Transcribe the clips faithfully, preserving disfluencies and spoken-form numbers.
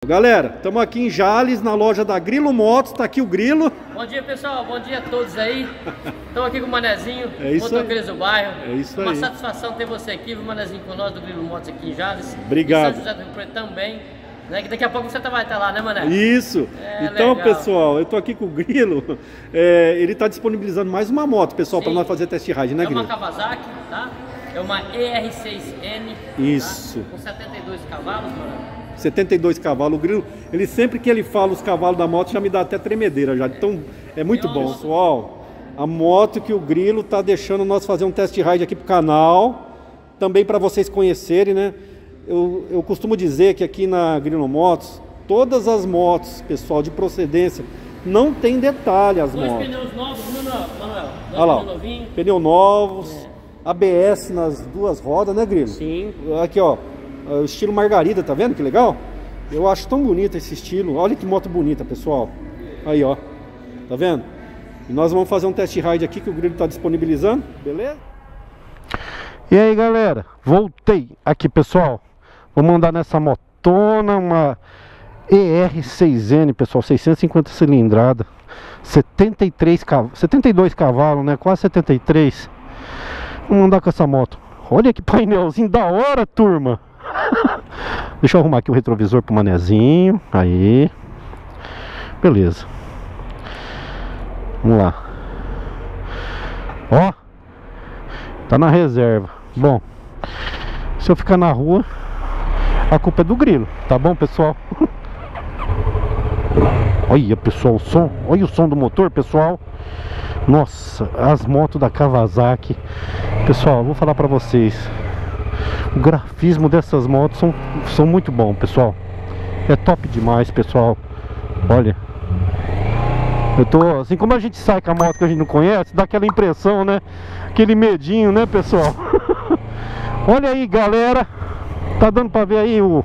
Galera, estamos aqui em Jales, na loja da Grilo Motos. Tá aqui o Grilo. Bom dia, pessoal. Bom dia a todos aí. Estamos aqui com o Manezinho, é isso motoqueiros do bairro. É isso aí. Uma satisfação ter você aqui, o Manezinho com nós do Grilo Motos aqui em Jales. Obrigado. E São José do Rio Preto também. Né? Que daqui a pouco você vai estar lá, né, Mané? Isso. É, então, legal. pessoal, eu tô aqui com o Grilo. É, ele está disponibilizando mais uma moto, pessoal, para nós fazer test ride, né, Grilo? É uma Kawasaki, tá? É uma E R seis N. Isso. Tá? Com setenta e dois cavalos, mano. setenta e dois cavalos. O Grilo, ele sempre que ele fala os cavalos da moto, já me dá até tremedeira já. Então, é muito bom. Pessoal, a moto que o Grilo tá deixando nós fazer um test ride aqui pro canal, também para vocês conhecerem, né? Eu, eu costumo dizer que aqui na Grilo Motos, todas as motos, pessoal, de procedência, não tem detalhe as Dois motos. pneus novos, Manuel. Manuel. Dois Olha lá, pneus novinhos. pneu novos, É. A B S nas duas rodas, né, Grilo? Sim. Aqui, ó, o estilo Margarida, tá vendo que legal? Eu acho tão bonito esse estilo. Olha que moto bonita, pessoal. Aí, ó, tá vendo? E nós vamos fazer um test ride aqui que o Grilo tá disponibilizando, beleza? E aí, galera, voltei aqui, pessoal. Vou mandar nessa motona uma E R seis N, pessoal, seiscentos e cinquenta cilindrada, setenta e três cavalos, setenta e dois cavalos, né? Quase setenta e três. Vamos andar com essa moto. Olha que painelzinho da hora, turma. Deixa eu arrumar aqui o retrovisor pro Manezinho. Aí. Beleza. Vamos lá. Ó. Tá na reserva. Bom, se eu ficar na rua, a culpa é do Grilo, tá bom, pessoal? Olha, pessoal, o som. Olha o som do motor, pessoal. Nossa, as motos da Kawasaki. Pessoal, eu vou falar pra vocês. O grafismo dessas motos são, são muito bom, pessoal. É top demais, pessoal. Olha. Eu tô, assim, como a gente sai com a moto que a gente não conhece, dá aquela impressão, né? Aquele medinho, né, pessoal? Olha aí, galera. Tá dando pra ver aí o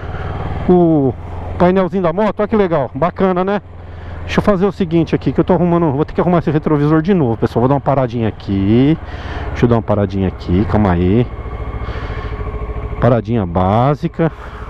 O painelzinho da moto? Olha que legal, bacana, né? Deixa eu fazer o seguinte aqui, que eu tô arrumando. Vou ter que arrumar esse retrovisor de novo, pessoal. Vou dar uma paradinha aqui. Deixa eu dar uma paradinha aqui, calma aí. Paradinha básica.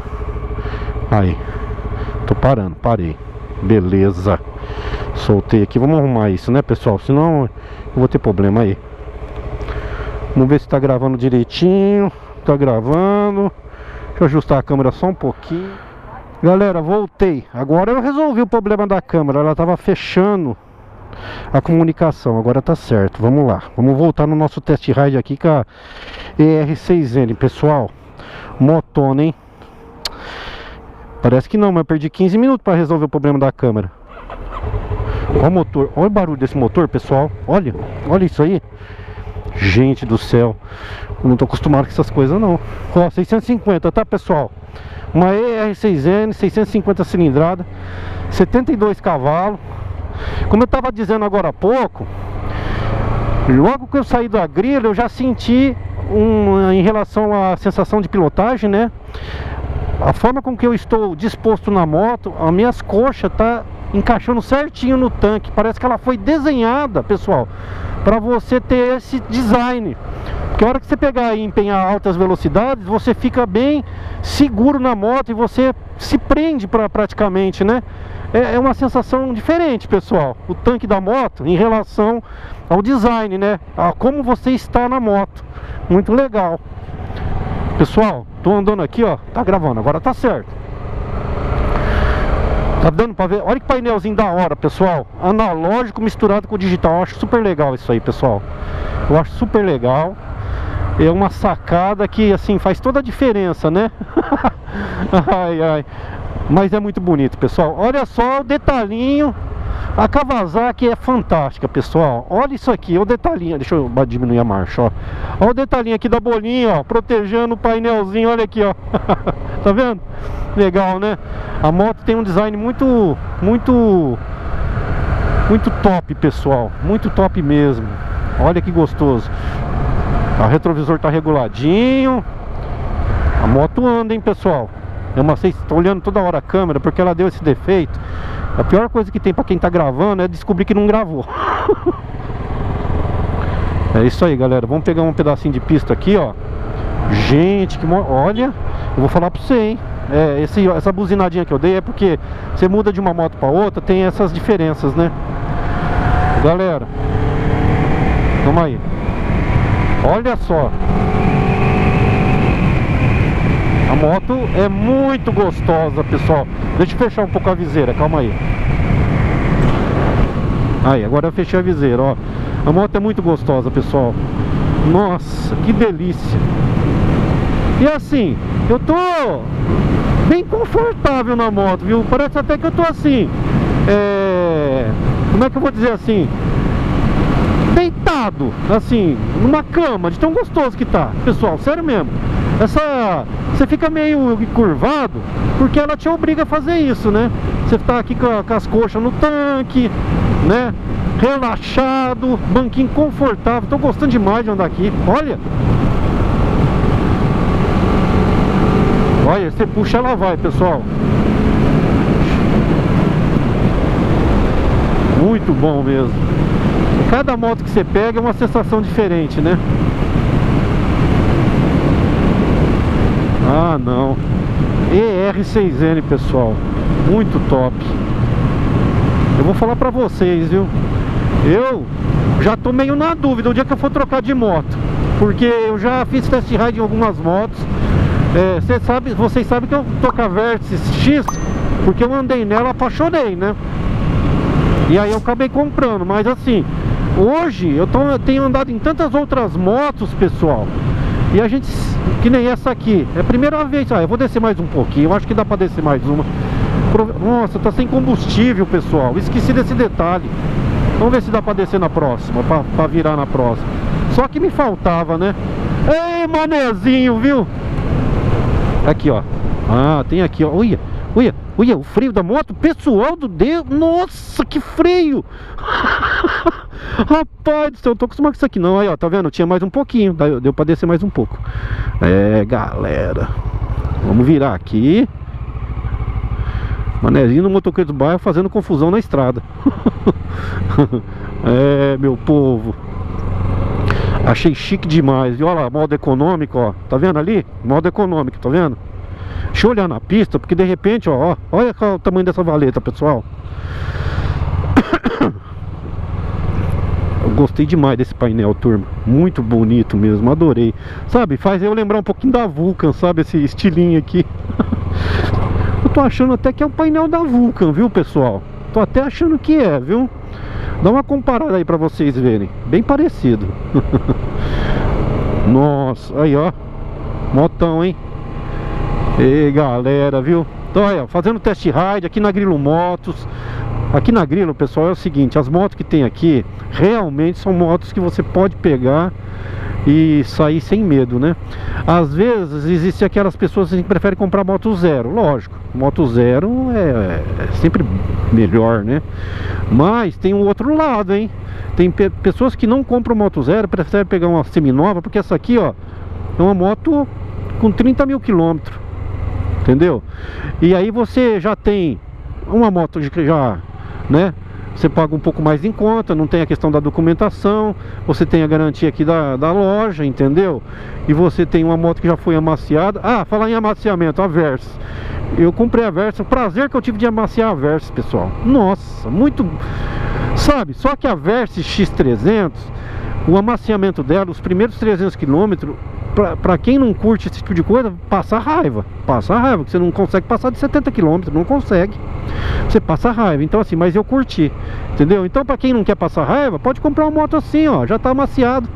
Aí. Tô parando, parei. Beleza. Soltei aqui, vamos arrumar isso, né, pessoal? Senão eu vou ter problema aí. Vamos ver se tá gravando direitinho. Tá gravando. Deixa eu ajustar a câmera só um pouquinho. Galera, voltei. Agora eu resolvi o problema da câmera. Ela tava fechando a comunicação. Agora tá certo, vamos lá. Vamos voltar no nosso test ride aqui com a E R seis N, pessoal. Motona, hein? Parece que não, mas eu perdi quinze minutos para resolver o problema da câmera. Olha o motor, olha o barulho desse motor, pessoal. Olha, olha isso aí. Gente do céu, eu não tô acostumado com essas coisas não. Ó, seiscentos e cinquenta, tá, pessoal? Uma E R seis N, seiscentos e cinquenta cilindrada, setenta e dois cavalos. Como eu tava dizendo agora há pouco, logo que eu saí da Grilo, eu já senti um, em relação à sensação de pilotagem, né? A forma com que eu estou disposto na moto, as minhas coxas tá encaixando certinho no tanque. Parece que ela foi desenhada, pessoal, para você ter esse design. Porque a hora que você pegar e empenhar altas velocidades, você fica bem seguro na moto e você se prende pra, praticamente, né? É, é uma sensação diferente, pessoal. O tanque da moto em relação ao design, né? A como você está na moto. Muito legal. Pessoal, tô andando aqui, ó. Tá gravando, agora tá certo. Tá dando pra ver? Olha que painelzinho da hora, pessoal. Analógico misturado com digital. Eu acho super legal isso aí, pessoal. Eu acho super legal. É uma sacada que, assim, faz toda a diferença, né? Ai, ai. Mas é muito bonito, pessoal. Olha só o detalhinho. A Kawasaki é fantástica, pessoal. Olha isso aqui, o detalhinho. Deixa eu diminuir a marcha, ó. Olha o detalhinho aqui da bolinha, ó, protegendo o painelzinho. Olha aqui, ó. Tá vendo? Legal, né? A moto tem um design muito, muito, muito top, pessoal. Muito top mesmo. Olha que gostoso. O retrovisor tá reguladinho. A moto anda, hein, pessoal. Eu não sei se estou olhando toda hora a câmera porque ela deu esse defeito. A pior coisa que tem pra quem tá gravando é descobrir que não gravou. É isso aí, galera. Vamos pegar um pedacinho de pista aqui, ó. Gente, que mo... olha, eu vou falar pra você, hein. é, esse, essa buzinadinha que eu dei é porque você muda de uma moto para outra, tem essas diferenças, né? Galera, vamos aí. Olha só, a moto é muito gostosa, pessoal. Deixa eu fechar um pouco a viseira, calma aí. Aí, agora eu fechei a viseira, ó. A moto é muito gostosa, pessoal. Nossa, que delícia. E assim, eu tô bem confortável na moto, viu? Parece até que eu tô assim, é... como é que eu vou dizer assim? Deitado, assim, numa cama, de tão gostoso que tá, pessoal, sério mesmo. Essa... Você fica meio curvado, porque ela te obriga a fazer isso, né? Você tá aqui com, a, com as coxas no tanque, né? Relaxado, banquinho confortável. Tô gostando demais de andar aqui, olha. Olha, você puxa, ela vai, pessoal. Muito bom mesmo. Cada moto que você pega é uma sensação diferente, né? Ah, não. E R seis N, pessoal. Muito top. Eu vou falar pra vocês, viu? Eu já tô meio na dúvida o dia que eu for trocar de moto, porque eu já fiz test ride em algumas motos. É, cê sabe, vocês sabem que eu tô com a Versys X, porque eu andei nela, apaixonei, né? E aí eu acabei comprando, mas assim, hoje eu, tô, eu tenho andado em tantas outras motos, pessoal. E a gente, que nem essa aqui, é a primeira vez. Ah, eu vou descer mais um pouquinho, eu acho que dá pra descer mais uma. Nossa, tá sem combustível, pessoal. Esqueci desse detalhe. Vamos ver se dá pra descer na próxima, pra, pra virar na próxima. Só que me faltava, né? Ei, manezinho, viu? Aqui, ó. Ah, tem aqui, ó. Olha, olha, olha, o freio da moto, pessoal do Deus. Nossa, que freio! Rapaz do céu, eu tô acostumado com isso aqui não. Aí, ó, tá vendo? Tinha mais um pouquinho. Deu pra descer mais um pouco. É, galera. Vamos virar aqui. Manezinho no motoqueiro do bairro fazendo confusão na estrada. É, meu povo. Achei chique demais. E olha lá, modo econômico, ó. Tá vendo ali? Modo econômico, tá vendo? Deixa eu olhar na pista, porque de repente, ó, ó olha qual é o tamanho dessa valeta, pessoal. Eu gostei demais desse painel, turma. Muito bonito mesmo, adorei. Sabe, faz eu lembrar um pouquinho da Vulcan, sabe? Esse estilinho aqui. Eu tô achando até que é um painel da Vulcan, viu, pessoal? Tô até achando que é, viu? Dá uma comparada aí pra vocês verem. Bem parecido. Nossa, aí, ó. Motão, hein? E galera, viu? Então, aí, ó, fazendo test ride aqui na Grilo Motos. Aqui na Grilo, pessoal, é o seguinte: as motos que tem aqui realmente são motos que você pode pegar e sair sem medo, né? Às vezes existem aquelas pessoas que preferem comprar moto zero. Lógico, moto zero é, é sempre melhor, né? Mas tem um outro lado, hein? Tem pe pessoas que não compram moto zero, preferem pegar uma seminova, porque essa aqui, ó, é uma moto com trinta mil quilômetros, entendeu? E aí você já tem uma moto que já, né? Você paga um pouco mais em conta, não tem a questão da documentação, você tem a garantia aqui da, da loja, entendeu? E você tem uma moto que já foi amaciada. Ah, falar em amaciamento, a Versys. Eu comprei a Versys, o prazer que eu tive de amaciar a Versys, pessoal. Nossa, muito... Sabe, só que a Versys X trezentos, o amaciamento dela, os primeiros trezentos quilômetros, pra, pra quem não curte esse tipo de coisa, passa raiva. Passa raiva, porque você não consegue passar de setenta quilômetros, não consegue. Você passa raiva, então assim, mas eu curti, entendeu? Então pra quem não quer passar raiva, pode comprar uma moto assim, ó, já tá amaciado.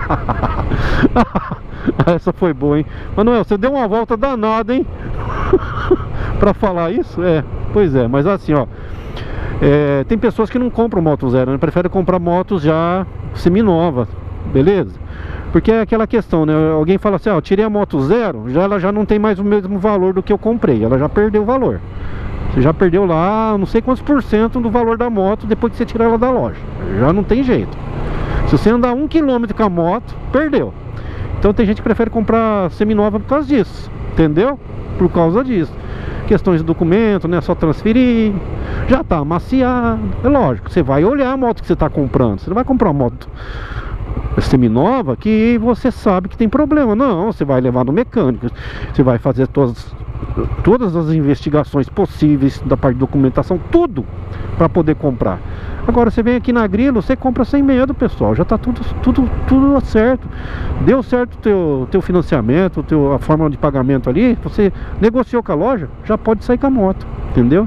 Essa foi boa, hein? Manuel, você deu uma volta danada, hein? Pra falar isso, é, pois é, mas assim, ó, é, tem pessoas que não compram moto zero, né? Preferem comprar motos já seminovas, beleza? Porque é aquela questão, né? Alguém fala assim, ó, eu tirei a moto zero, já, ela já não tem mais o mesmo valor do que eu comprei, ela já perdeu o valor. Você já perdeu lá não sei quantos por cento do valor da moto depois que você tirar ela da loja. Já não tem jeito. Se você andar um quilômetro com a moto, perdeu. Então tem gente que prefere comprar seminova por causa disso, entendeu? Por causa disso. Questões de documento, né? Só transferir. Já tá amaciado. É lógico, você vai olhar a moto que você tá comprando. Você não vai comprar uma moto seminova que você sabe que tem problema. Não, você vai levar no mecânico. Você vai fazer todas todas as investigações possíveis da parte de documentação, tudo para poder comprar. Agora você vem aqui na Grilo, você compra sem medo, pessoal. Já tá tudo, tudo, tudo certo. Deu certo o teu, teu financiamento, teu, a forma de pagamento ali. Você negociou com a loja, já pode sair com a moto, entendeu?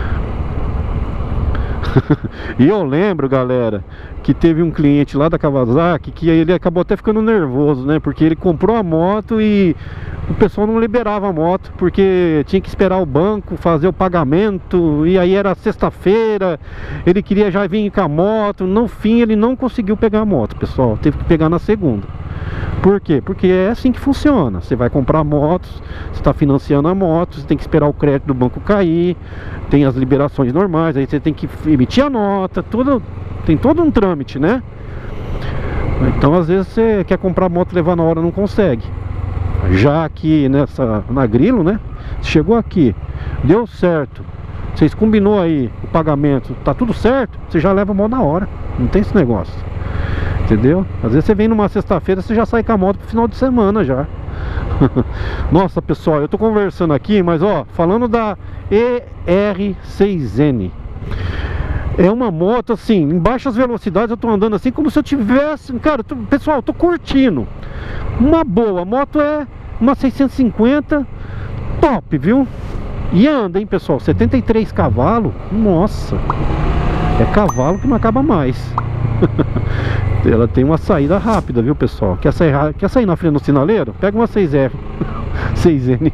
E eu lembro, galera, que teve um cliente lá da Kawasaki que ele acabou até ficando nervoso, né? Porque ele comprou a moto e o pessoal não liberava a moto, porque tinha que esperar o banco fazer o pagamento. E aí era sexta-feira, ele queria já vir com a moto. No fim ele não conseguiu pegar a moto, pessoal. Teve que pegar na segunda. Por quê? Porque é assim que funciona. Você vai comprar motos, você está financiando a moto, você tem que esperar o crédito do banco cair, tem as liberações normais, aí você tem que emitir a nota, tudo, tem todo um trâmite, né? Então às vezes você quer comprar a moto e levar na hora, não consegue. Já aqui nessa, na Grilo, né? Chegou aqui, deu certo, vocês combinou aí o pagamento, tá tudo certo, você já leva a moto na hora. Não tem esse negócio, entendeu? Às vezes você vem numa sexta-feira, você já sai com a moto pro final de semana já. Nossa, pessoal, eu tô conversando aqui, mas ó, falando da E R seis N, é uma moto assim, em baixas velocidades eu tô andando assim como se eu tivesse, cara, tô, pessoal, eu tô curtindo. Uma boa, a moto é uma seiscentos e cinquenta top, viu? E anda, hein, pessoal, setenta e três cavalos. Nossa, é cavalo que não acaba mais. Ela tem uma saída rápida, viu, pessoal? Quer sair, quer sair na frente do sinaleiro? Pega uma seis R seis N.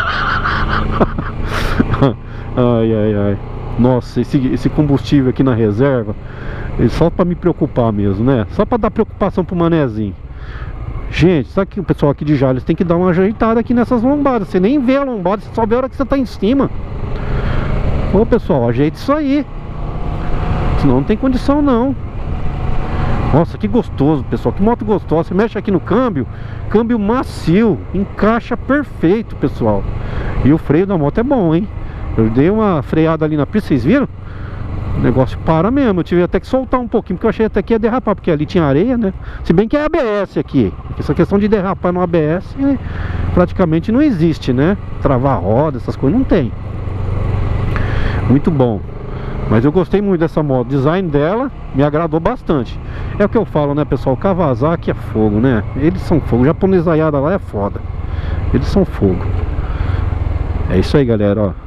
Ai, ai, ai. Nossa, esse, esse combustível aqui na reserva é só pra me preocupar mesmo, né? Só pra dar preocupação pro manezinho. Gente, sabe que o pessoal aqui de Jales tem que dar uma ajeitada aqui nessas lombadas. Você nem vê a lombada, você só vê a hora que você tá em cima. Ô, pessoal, ajeite isso aí, senão não tem condição não. Nossa, que gostoso, pessoal, que moto gostosa. Você mexe aqui no câmbio, câmbio macio, encaixa perfeito, pessoal. E o freio da moto é bom, hein? Eu dei uma freada ali na pista, vocês viram? O negócio para mesmo. Eu tive até que soltar um pouquinho, porque eu achei até que ia derrapar, porque ali tinha areia, né? Se bem que é A B S aqui. Essa questão de derrapar no A B S praticamente não existe, né? Travar a roda, essas coisas não tem. Muito bom. Mas eu gostei muito dessa moto. O design dela me agradou bastante. É o que eu falo, né, pessoal? O Kawasaki é fogo, né? Eles são fogo. O japonesaiada lá é foda. Eles são fogo. É isso aí, galera, ó.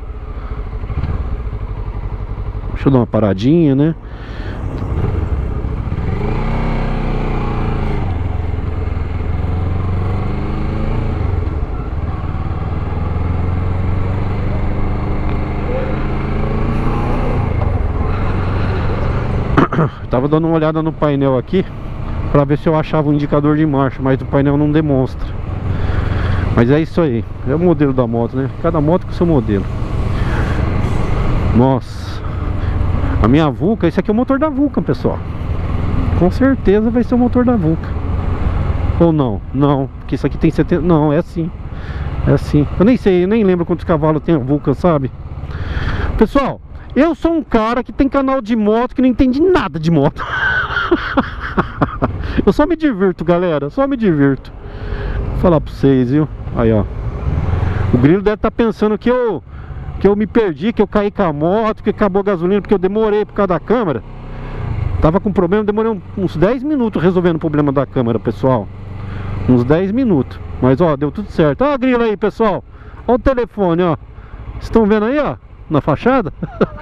Deixa eu dar uma paradinha, né? Tava dando uma olhada no painel aqui pra ver se eu achava um indicador de marcha, mas o painel não demonstra. Mas é isso aí, é o modelo da moto, né? Cada moto com o seu modelo. Nossa, a minha Vulcan, esse aqui é o motor da Vulcan, pessoal. Com certeza vai ser o motor da Vulcan. Ou não, não, porque isso aqui tem setenta, não, é assim. É assim, eu nem sei, eu nem lembro quantos cavalos tem a Vulcan, sabe? Pessoal, eu sou um cara que tem canal de moto que não entende nada de moto. Eu só me divirto, galera, só me divirto. Vou falar pra vocês, viu? Aí, ó. O Grilo deve estar pensando que eu Que eu me perdi, que eu caí com a moto, que acabou a gasolina, porque eu demorei por causa da câmera. Tava com problema, demorei uns dez minutos resolvendo o problema da câmera, pessoal. Uns dez minutos. Mas, ó, deu tudo certo. Ó a Grilo aí, pessoal. Ó o telefone, ó. Estão vendo aí, ó? Na fachada.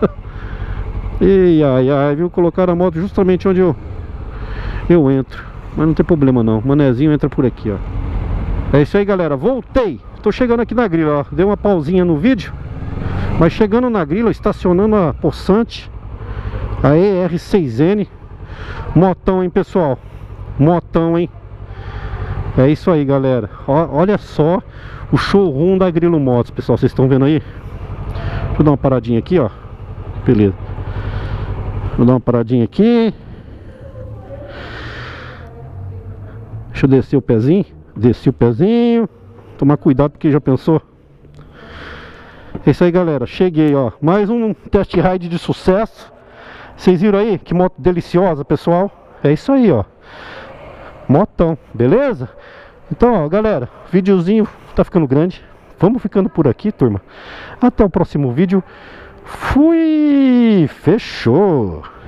E ai, ai, viu? Colocaram a moto justamente onde eu Eu entro. Mas não tem problema não. O manezinho entra por aqui, ó. É isso aí, galera. Voltei. Tô chegando aqui na Grilo, ó. Dei uma pausinha no vídeo. Mas chegando na Grilo, estacionando a possante, a E R seis N. Motão, hein, pessoal? Motão, hein? É isso aí, galera. Ó, olha só o showroom da Grilo Motos, pessoal. Vocês estão vendo aí? Deixa eu dar uma paradinha aqui, ó. Beleza. Vou dar uma paradinha aqui. Deixa eu descer o pezinho. Desci o pezinho. Tomar cuidado, porque já pensou. É isso aí, galera. Cheguei, ó. Mais um test ride de sucesso. Vocês viram aí? Que moto deliciosa, pessoal. É isso aí, ó. Motão, beleza? Então, ó, galera, videozinho tá ficando grande. vamos ficando por aqui, turma. Até o próximo vídeo. Fui! Fechou!